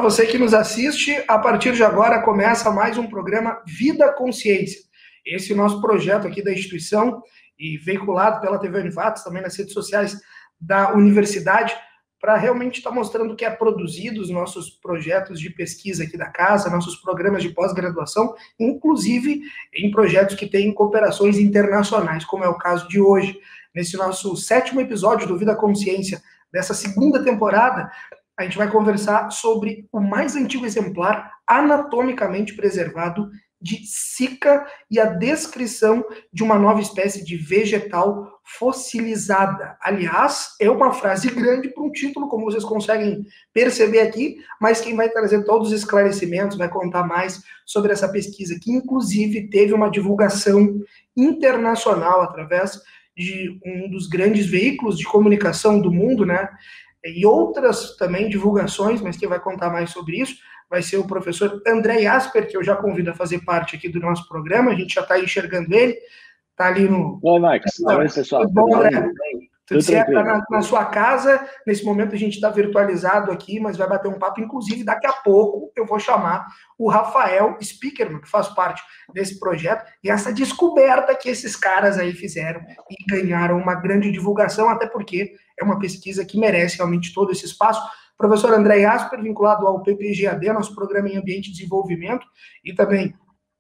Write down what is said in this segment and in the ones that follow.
você que nos assiste, a partir de agora começa mais um programa Vida Consciência. Esse é o nosso projeto aqui da instituição e veiculado pela TV Univates, também nas redes sociais da universidade, para realmente estar mostrando o que é produzido, os nossos projetos de pesquisa aqui da casa, nossos programas de pós-graduação, inclusive em projetos que têm cooperações internacionais, como é o caso de hoje. Nesse nosso 7º episódio do Vida Consciência, dessa 2ª temporada, a gente vai conversar sobre o mais antigo exemplar anatomicamente preservado de Zika e a descrição de uma nova espécie de vegetal fossilizada. Aliás, é uma frase grande para um título, como vocês conseguem perceber aqui, mas quem vai trazer todos os esclarecimentos, vai contar mais sobre essa pesquisa, que inclusive teve uma divulgação internacional através de um dos grandes veículos de comunicação do mundo, né? E outras também divulgações, mas quem vai contar mais sobre isso vai ser o professor André Jasper, que eu já convido a fazer parte aqui do nosso programa. A gente já está enxergando ele, está ali no... Oi, Marcos. Oi, pessoal. Tudo bom, André? Tudo certo? Está na sua casa. Nesse momento a gente está virtualizado aqui, mas vai bater um papo. Inclusive, daqui a pouco eu vou chamar o Rafael Spickerman, que faz parte desse projeto, e essa descoberta que esses caras aí fizeram e ganharam uma grande divulgação, até porque é uma pesquisa que merece realmente todo esse espaço. Professor André Jasper, vinculado ao PPGAD, nosso Programa em Ambiente e Desenvolvimento, e também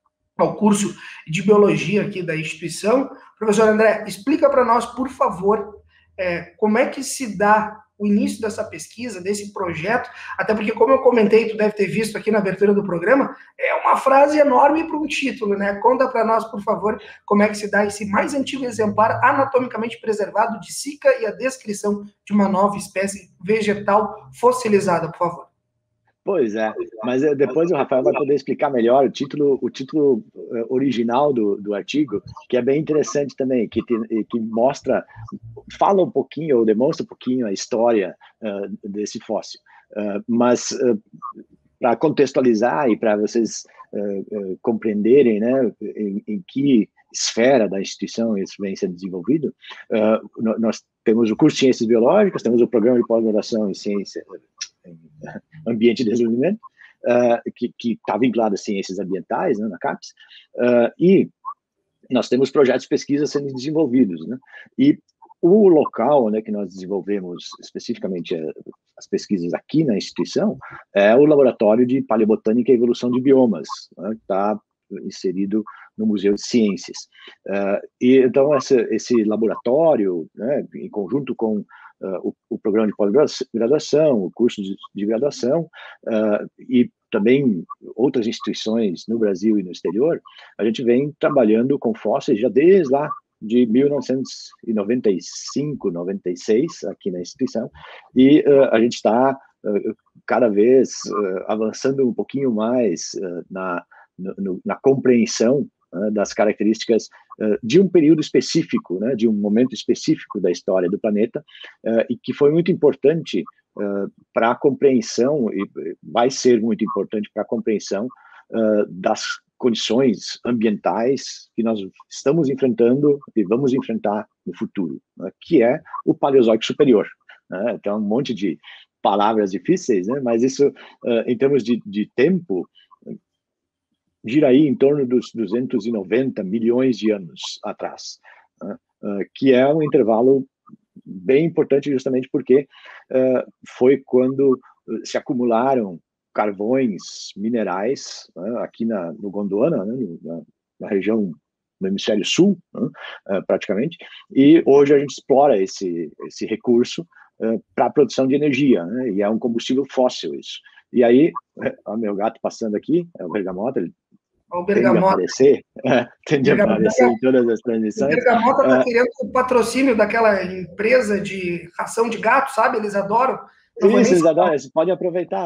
ao curso de Biologia aqui da instituição. Professor André, explica para nós, por favor, como é que se dá o início dessa pesquisa, desse projeto, até porque, como eu comentei, tu deve ter visto aqui na abertura do programa, é uma frase enorme para um título, né? Conta para nós, por favor, como é que se dá esse mais antigo exemplar anatomicamente preservado de Zika e a descrição de uma nova espécie vegetal fossilizada, por favor. Pois é, mas depois o Rafael vai poder explicar melhor o título original do artigo, que é bem interessante também, que mostra, fala um pouquinho, ou demonstra um pouquinho a história desse fóssil. Mas, para contextualizar e para vocês compreenderem, né, em que esfera da instituição isso vem sendo desenvolvido, nós temos o curso de Ciências Biológicas, temos o programa de pós-graduação em Ciência, em Ambiente e Desenvolvimento, que está vinculado a ciências ambientais, né, na CAPES, e nós temos projetos de pesquisa sendo desenvolvidos, né, e o local, né, que nós desenvolvemos especificamente as pesquisas aqui na instituição é o Laboratório de Paleobotânica e Evolução de Biomas, né, que está inserido no Museu de Ciências. E então esse laboratório, né, em conjunto com o programa de pós-graduação, o curso de graduação, e também outras instituições no Brasil e no exterior, a gente vem trabalhando com fósseis já desde lá de 1995, 96, aqui na instituição, e a gente está cada vez avançando um pouquinho mais na compreensão das características de um período específico, né, de um momento específico da história do planeta, e que foi muito importante para a compreensão, e vai ser muito importante para a compreensão das condições ambientais que nós estamos enfrentando e vamos enfrentar no futuro, né, que é o Paleozoico Superior. Né, então, um monte de palavras difíceis, né, mas isso, em termos de tempo, gira aí em torno dos 290 milhões de anos atrás, né? Que é um intervalo bem importante justamente porque foi quando se acumularam carvões minerais, né, aqui no Gondwana, né, na região do hemisfério sul, né, praticamente, e hoje a gente explora esse recurso para a produção de energia, né, e é um combustível fóssil isso. E aí, o meu gato passando aqui, é o Bergamota, ele tende a aparecer em todas as transmissões. O Bergamota está querendo o patrocínio daquela empresa de ração de gato, sabe? Eles adoram. Isso, eles adoram. Pode aproveitar.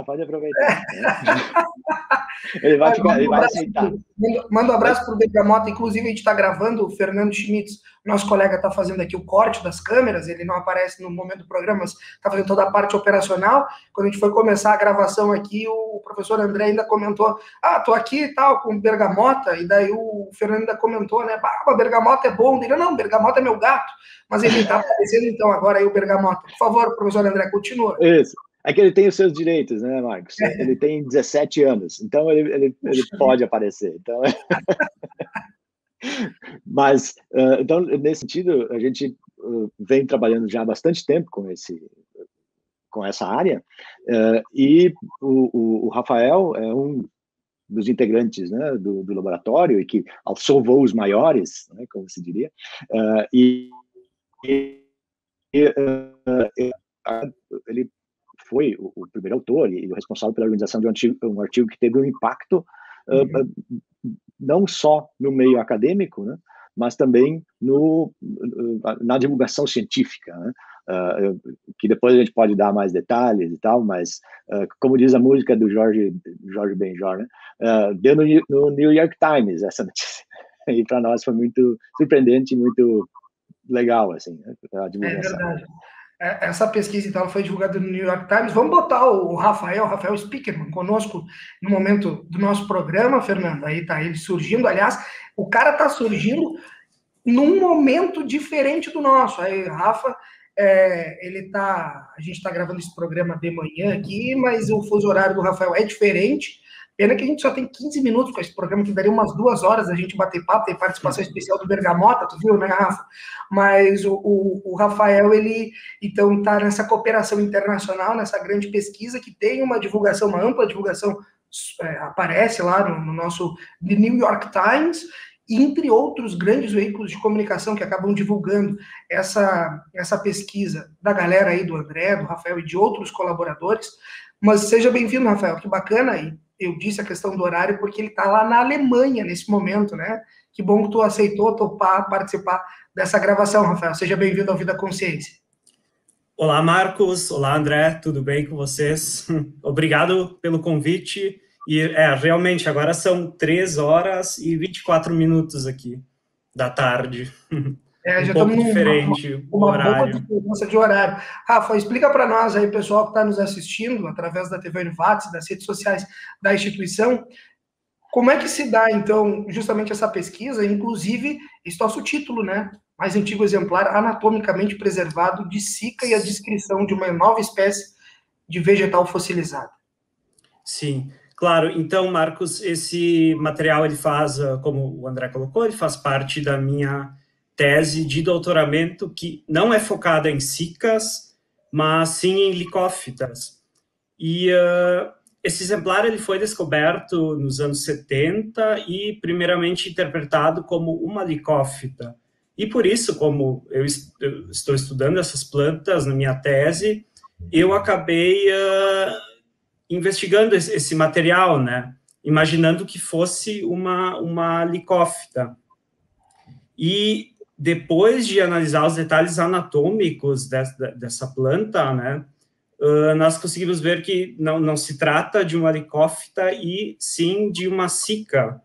Ele vai aceitar. Manda um abraço para o Bergamota. Inclusive, a gente está gravando, o Fernando Schmitz, nosso colega, está fazendo aqui o corte das câmeras. Ele não aparece no momento do programa, mas está fazendo toda a parte operacional. Quando a gente foi começar a gravação aqui, o professor André ainda comentou: tô aqui e tal, com o Bergamota. E daí o Fernando ainda comentou, né? O Bergamota é bom. Ele: não, Bergamota é meu gato. Mas ele está aparecendo, então, agora aí o Bergamota. Por favor, professor André, continua. Isso. É que ele tem os seus direitos, né, Marcos? Ele tem 17 anos, então ele pode aparecer. Então... Mas, então, nesse sentido, a gente vem trabalhando já há bastante tempo com essa área, e o Rafael é um dos integrantes, né, do laboratório, e que alçou voos maiores, né, como se diria, ele foi o primeiro autor e o responsável pela organização de um artigo que teve um impacto não só no meio acadêmico, né, mas também na divulgação científica, né, que depois a gente pode dar mais detalhes e tal, mas como diz a música do Jorge Benjor, né, deu no New York Times essa notícia, e para nós foi muito surpreendente, muito legal, assim, a divulgação. É verdade. Essa pesquisa, então, foi divulgada no New York Times. Vamos botar o Rafael Spickerman conosco no momento do nosso programa, Fernanda. Aí tá ele surgindo. Aliás, o cara tá surgindo num momento diferente do nosso. Aí, Rafa, a gente tá gravando esse programa de manhã aqui, mas o fuso horário do Rafael é diferente. Pena que a gente só tem 15 minutos com esse programa, que daria umas 2 horas a gente bater papo, tem participação especial do Bergamota, tu viu, né, Rafa? Mas o Rafael, ele, então, está nessa cooperação internacional, nessa grande pesquisa, que tem uma divulgação, uma ampla divulgação, aparece lá no nosso The New York Times, entre outros grandes veículos de comunicação que acabam divulgando essa pesquisa da galera aí, do André, do Rafael e de outros colaboradores. Mas seja bem-vindo, Rafael, que bacana aí. Eu disse a questão do horário porque ele está lá na Alemanha nesse momento, né? Que bom que tu aceitou participar dessa gravação, Rafael. Seja bem-vindo ao Vida Consciência. Olá, Marcos. Olá, André. Tudo bem com vocês? Obrigado pelo convite. E realmente, agora são 3 horas e 24 minutos aqui da tarde. Já pouco diferente uma boa diferença de horário. Rafa, explica para nós aí, pessoal que está nos assistindo através da TV Univates, das redes sociais da instituição, como é que se dá, então, justamente essa pesquisa, inclusive, esse nosso título, né? Mais antigo exemplar anatomicamente preservado de Zika e a descrição de uma nova espécie de vegetal fossilizado. Sim, claro. Então, Marcos, esse material, ele faz, como o André colocou, ele faz parte da minha tese de doutoramento, que não é focada em zicas, mas sim em licófitas. E esse exemplar ele foi descoberto nos anos 70 e primeiramente interpretado como uma licófita. E por isso, como eu estou estudando essas plantas na minha tese, eu acabei investigando esse material, né? Imaginando que fosse uma licófita. E depois de analisar os detalhes anatômicos dessa planta, né, nós conseguimos ver que não se trata de uma licófita e sim de uma Zika.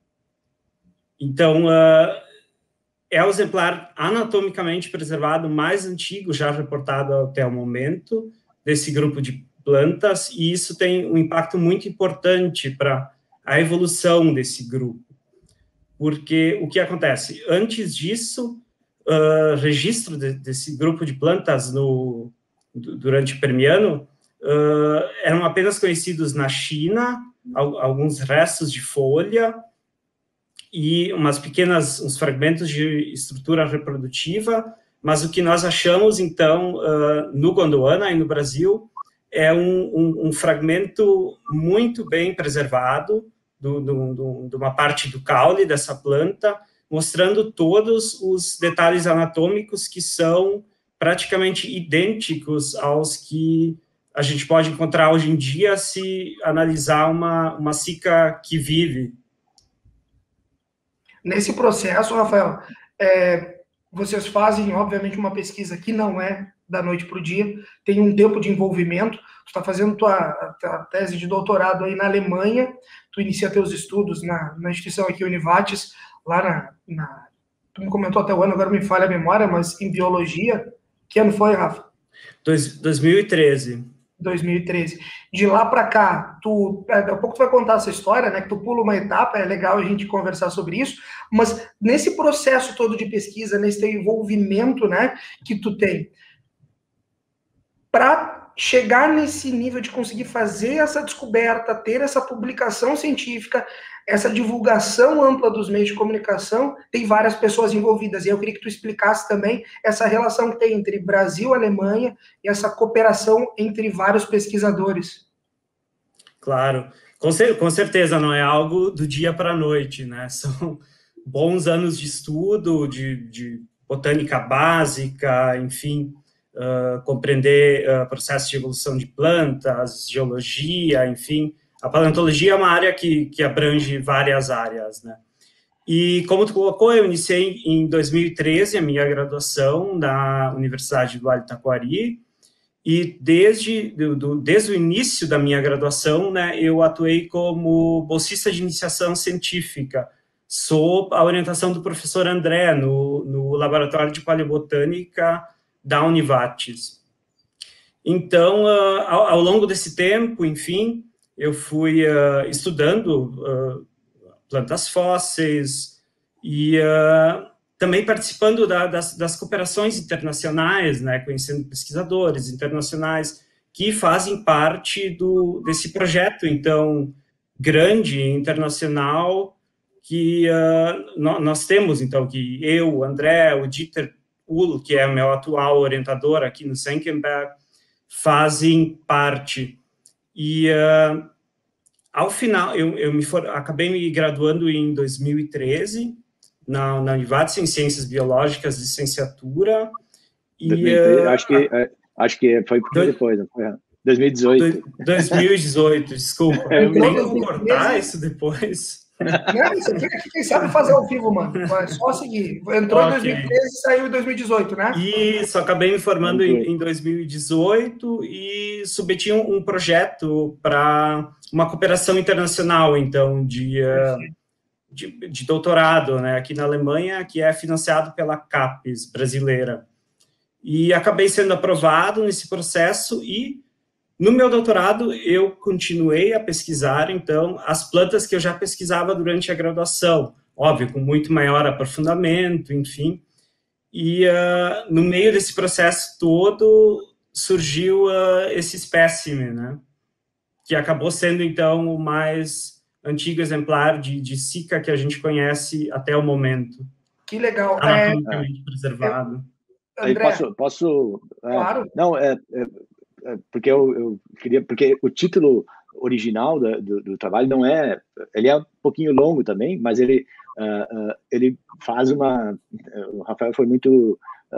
Então, é o exemplar anatomicamente preservado mais antigo já reportado até o momento desse grupo de plantas, e isso tem um impacto muito importante para a evolução desse grupo. Porque o que acontece? Antes disso, registro desse grupo de plantas durante o Permiano eram apenas conhecidos na China, alguns restos de folha e uns fragmentos de estrutura reprodutiva, mas o que nós achamos, então, no Gondwana e no Brasil, é um fragmento muito bem preservado, de uma parte do caule dessa planta, mostrando todos os detalhes anatômicos que são praticamente idênticos aos que a gente pode encontrar hoje em dia se analisar uma Zika que vive. Nesse processo, Rafael, vocês fazem, obviamente, uma pesquisa que não é da noite para o dia, tem um tempo de envolvimento. Tu está fazendo tua tese de doutorado aí na Alemanha, tu inicia teus estudos na instituição aqui, Univates, lá tu me comentou até o ano, agora me falha a memória, mas em biologia. Que ano foi, Rafa? 2013. 2013. De lá para cá, daqui a pouco tu vai contar essa história, né? Que tu pula uma etapa, é legal a gente conversar sobre isso, mas nesse processo todo de pesquisa, nesse teu envolvimento, né, que tu tem, para chegar nesse nível de conseguir fazer essa descoberta, ter essa publicação científica, essa divulgação ampla dos meios de comunicação, tem várias pessoas envolvidas. E eu queria que tu explicasse também essa relação que tem entre Brasil e Alemanha e essa cooperação entre vários pesquisadores. Claro, com certeza, não é algo do dia para a noite, né? São bons anos de estudo, de botânica básica, enfim, compreender processos de evolução de plantas, geologia, enfim. A paleontologia é uma área que abrange várias áreas, né? E como tu colocou, eu iniciei em 2013 a minha graduação na Universidade do Vale do Taquari, e desde o início da minha graduação, né, eu atuei como bolsista de iniciação científica, sob a orientação do professor André, no Laboratório de Paleobotânica da Univates. Então, ao longo desse tempo, enfim, eu fui estudando plantas fósseis e também participando das cooperações internacionais, né, conhecendo pesquisadores internacionais que fazem parte desse projeto, então, grande, internacional, que nós temos, então, que eu, o André, o Dieter Uhl, que é o meu atual orientador aqui no Senckenberg, fazem parte. E, ao final, eu acabei me graduando em 2013, na Univates, em Ciências Biológicas, licenciatura. E, 2013, acho que foi depois, não foi? 2018. 2018, desculpa. Eu vou cortar isso depois. Não, isso aqui quem sabe fazer ao vivo, mano. É só seguir. Entrou em 2013 e saiu em 2018, né? Isso, acabei me formando em 2018 e submeti um projeto para uma cooperação internacional, então, de doutorado, né, aqui na Alemanha, que é financiado pela CAPES brasileira. E acabei sendo aprovado nesse processo e, no meu doutorado, eu continuei a pesquisar, então, as plantas que eu já pesquisava durante a graduação, óbvio, com muito maior aprofundamento, enfim. E no meio desse processo todo, surgiu esse espécime, né, que acabou sendo, então, o mais antigo exemplar de Sica que a gente conhece até o momento. Que legal. Anatomicamente preservado. André, posso claro. Não, porque eu queria, porque o título original do trabalho não é, ele é um pouquinho longo também, mas ele faz o Rafael foi muito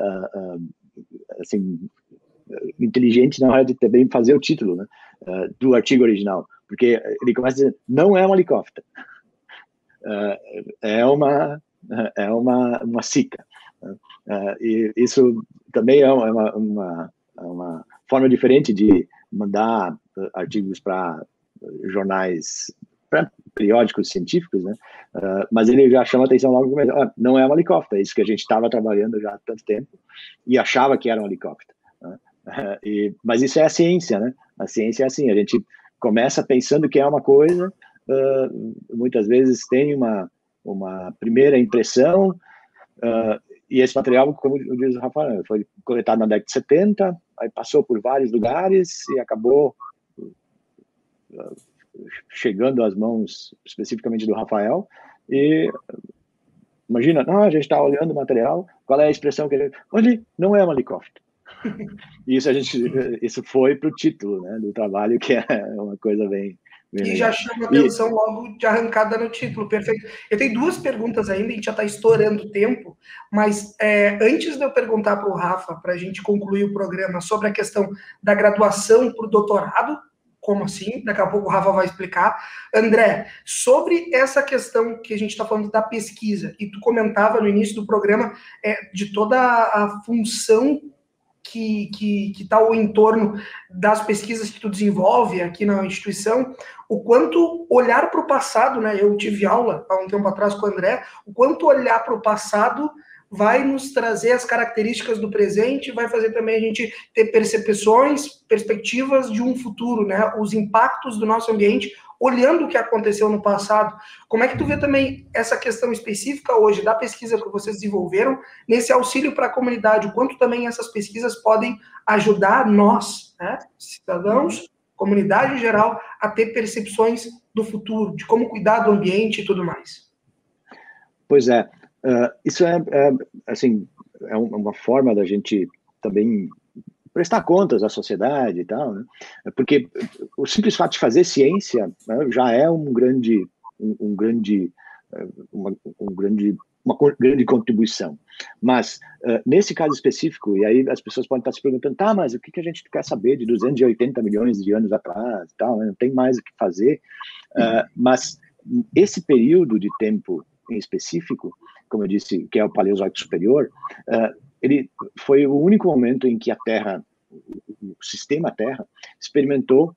assim inteligente na hora de também fazer o título, né, do artigo original, porque ele começa dizendo, não é uma licóptera, é uma Sica, e isso também é uma forma diferente de mandar artigos para jornais, para periódicos científicos, né? Mas ele já chama a atenção logo no começo. Não é uma helicóptero, é isso que a gente estava trabalhando já há tanto tempo e achava que era um helicóptero. Mas isso é a ciência, né? A ciência é assim, a gente começa pensando que é uma coisa, muitas vezes tem uma primeira impressão, e esse material, como diz o Rafael, foi coletado na década de 70, aí passou por vários lugares e acabou chegando às mãos especificamente do Rafael. E imagina, a gente está olhando o material, qual é a expressão que ele... Olha, não é um helicóptero. E isso foi para o título, né, do trabalho, que é uma coisa bem E já chama atenção logo de arrancada no título, perfeito. Eu tenho duas perguntas ainda, a gente já está estourando o tempo, mas antes de eu perguntar para o Rafa, para a gente concluir o programa, sobre a questão da graduação para o doutorado, como assim? Daqui a pouco o Rafa vai explicar. André, sobre essa questão que a gente está falando da pesquisa, e tu comentava no início do programa de toda a função que está ao entorno das pesquisas que tu desenvolve aqui na instituição, o quanto olhar para o passado, né? Eu tive aula há um tempo atrás com o André, o quanto olhar para o passado vai nos trazer as características do presente, vai fazer também a gente ter percepções, perspectivas de um futuro, né? Os impactos do nosso ambiente, olhando o que aconteceu no passado. Como é que tu vê também essa questão específica hoje da pesquisa que vocês desenvolveram, nesse auxílio para a comunidade, o quanto também essas pesquisas podem ajudar nós, né, cidadãos, comunidade em geral, a ter percepções do futuro, de como cuidar do ambiente e tudo mais? Pois é, isso assim, é uma forma da gente também prestar contas à sociedade e tal, né? Porque o simples fato de fazer ciência, né, já é uma grande contribuição. Mas, nesse caso específico, e aí as pessoas podem estar se perguntando, tá, mas o que a gente quer saber de 280 milhões de anos atrás e tal, né? Não tem mais o que fazer. Mas esse período de tempo em específico, como eu disse, que é o Paleozoico Superior, ele foi o único momento em que a Terra, o sistema Terra, experimentou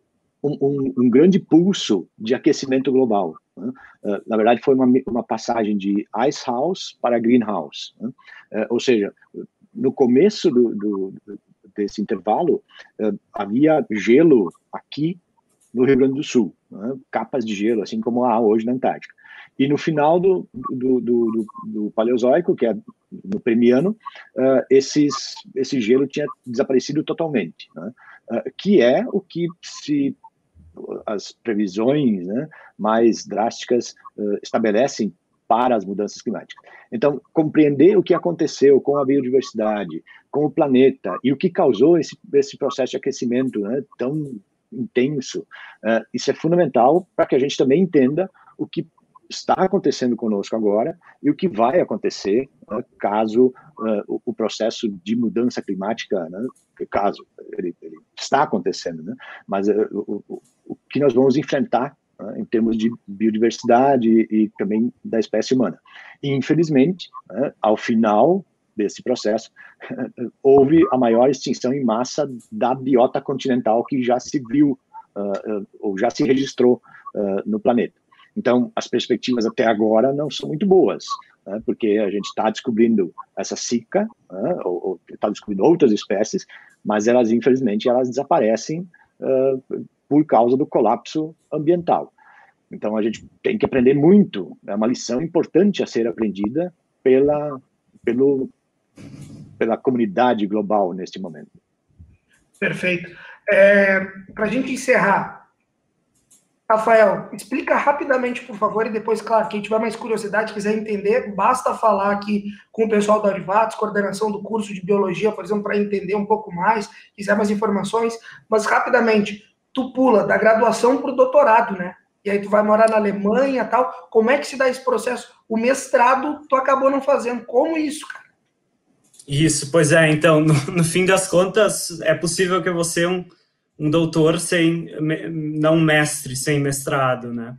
um grande pulso de aquecimento global, né? Na verdade, foi uma passagem de ice house para greenhouse, né? Ou seja, no começo desse intervalo, havia gelo aqui no Rio Grande do Sul, né? Capas de gelo, assim como há hoje na Antártica. E no final do Paleozoico, que é no Permiano, esse gelo tinha desaparecido totalmente, né? Que é o que as previsões, né, mais drásticas estabelecem para as mudanças climáticas. Então, compreender o que aconteceu com a biodiversidade, com o planeta, e o que causou esse processo de aquecimento, né, tão intenso, isso é fundamental para que a gente também entenda o que está acontecendo conosco agora e o que vai acontecer, né, caso o processo de mudança climática, né, caso ele está acontecendo, né, mas o que nós vamos enfrentar, né, em termos de biodiversidade e também da espécie humana. E, infelizmente, né, ao final desse processo, houve a maior extinção em massa da biota continental que já se viu, ou já se registrou no planeta. Então, as perspectivas até agora não são muito boas, né, porque a gente está descobrindo essa sica, né, ou está descobrindo outras espécies, mas elas, infelizmente, elas desaparecem por causa do colapso ambiental. Então, a gente tem que aprender muito, é uma lição importante a ser aprendida pela comunidade global neste momento. Perfeito. Para a gente encerrar, Rafael, explica rapidamente, por favor, e depois, claro, quem tiver mais curiosidade, quiser entender, basta falar aqui com o pessoal da Aurivatos, coordenação do curso de Biologia, por exemplo, para entender um pouco mais, quiser mais informações, mas rapidamente, tu pula da graduação para o doutorado, né? E aí tu vai morar na Alemanha e tal, como é que se dá esse processo? O mestrado tu acabou não fazendo, como isso, cara? Isso, pois é, então, no fim das contas, é possível que você um doutor não mestre, sem mestrado, né?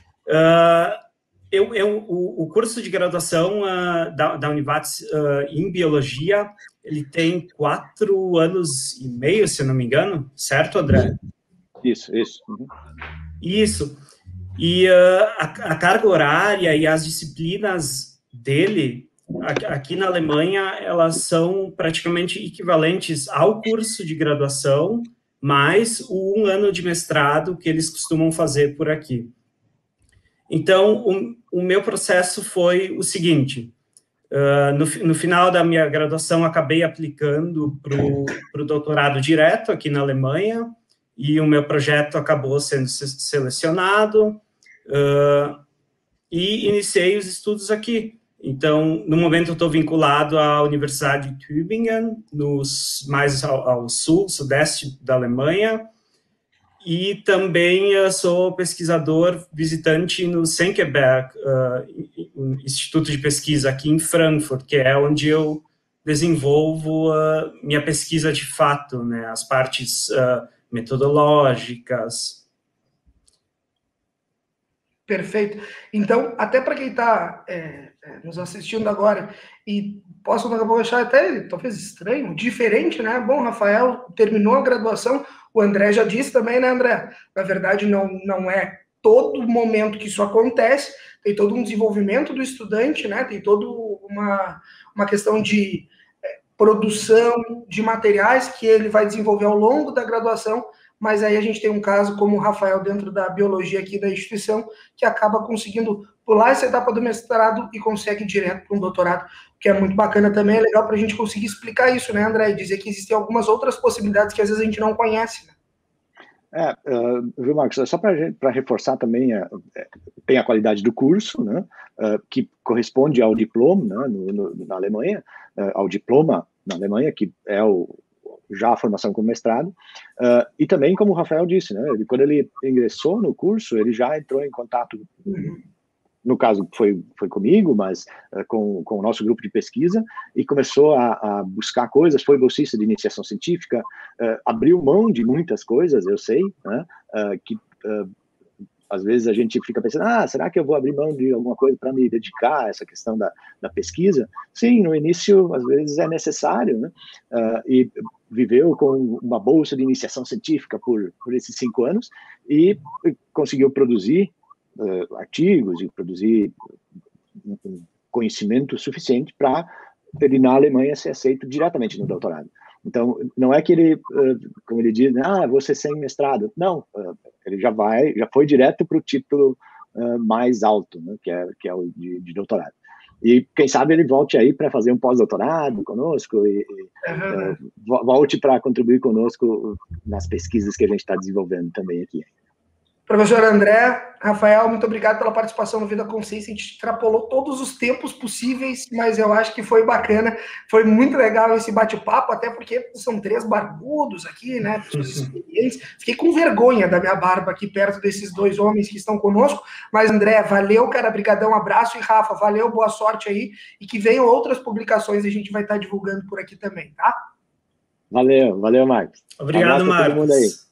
O curso de graduação da Univates em Biologia, ele tem 4 anos e meio, se eu não me engano, certo, André? Isso. Uhum. Isso. E a carga horária e as disciplinas dele, aqui na Alemanha, elas são praticamente equivalentes ao curso de graduação, mais o 1 ano de mestrado que eles costumam fazer por aqui. Então, o meu processo foi o seguinte, no final da minha graduação, acabei aplicando para o doutorado direto aqui na Alemanha, e o meu projeto acabou sendo selecionado, e iniciei os estudos aqui. Então, no momento, eu estou vinculado à Universidade de Tübingen, mais ao sul, sudeste da Alemanha, e também sou pesquisador visitante no Senckenberg, Instituto de Pesquisa aqui em Frankfurt, que é onde eu desenvolvo minha pesquisa de fato, né, as partes metodológicas. Perfeito. Então, até para quem está nos assistindo agora e possa daqui a pouco achar até talvez estranho, diferente, né? Bom, Rafael terminou a graduação, o André já disse também, né, André? Na verdade, não é todo momento que isso acontece, tem todo um desenvolvimento do estudante, né? Tem toda uma questão de produção de materiais que ele vai desenvolver ao longo da graduação, mas aí a gente tem um caso como o Rafael dentro da biologia aqui da instituição, que acaba conseguindo pular essa etapa do mestrado e consegue ir direto para um doutorado, que é muito bacana também, é legal para a gente conseguir explicar isso, né, André? E dizer que existem algumas outras possibilidades que às vezes a gente não conhece, né? Viu, Marcos? Só para reforçar também, tem a qualidade do curso, né, que corresponde ao diploma, né, na Alemanha, ao diploma na Alemanha, que é já a formação como mestrado, e também, como o Rafael disse, né, quando ele ingressou no curso, ele já entrou em contato, no caso foi comigo, mas com o nosso grupo de pesquisa, e começou a buscar coisas, foi bolsista de iniciação científica, abriu mão de muitas coisas, eu sei, né, que às vezes a gente fica pensando, será que eu vou abrir mão de alguma coisa para me dedicar a essa questão da pesquisa? Sim, no início, às vezes é necessário, né, e viveu com uma bolsa de iniciação científica por esses 5 anos, e conseguiu produzir artigos e produzir um conhecimento suficiente para ele, na Alemanha, ser aceito diretamente no doutorado. Então, não é que ele, como ele diz, vou ser sem mestrado. Não, ele já foi direto para o título mais alto, né, que é o de doutorado. E quem sabe ele volte aí para fazer um pós-doutorado conosco e volte para contribuir conosco nas pesquisas que a gente está desenvolvendo também aqui. Professor André, Rafael, muito obrigado pela participação no Vida Consciência. A gente extrapolou todos os tempos possíveis, mas eu acho que foi bacana. Foi muito legal esse bate-papo, até porque são 3 barbudos aqui, né? Fiquei com vergonha da minha barba aqui perto desses 2 homens que estão conosco. Mas, André, valeu, cara, brigadão, abraço. E, Rafa, valeu, boa sorte aí. E que venham outras publicações, a gente vai estar divulgando por aqui também, tá? Valeu, Marcos. Obrigado, Marcos. Todo mundo aí.